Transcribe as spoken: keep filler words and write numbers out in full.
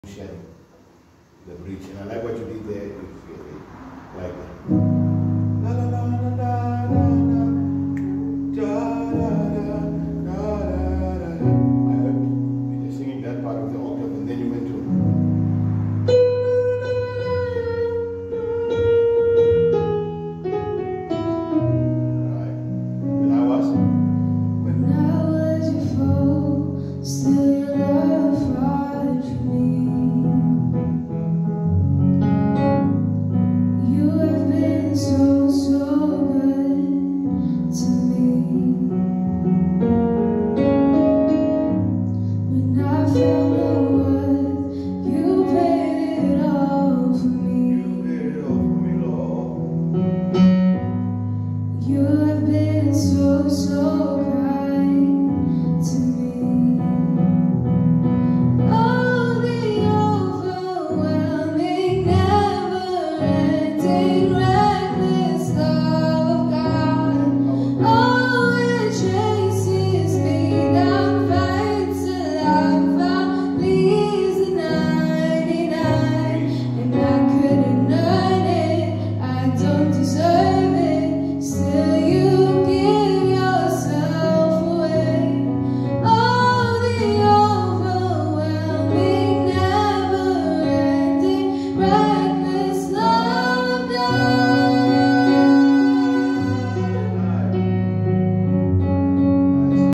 the bridge. And I like what you did there. If, like la la la la la la da da da da da da. I heard you just singing that part of the octave, and then you went to. Still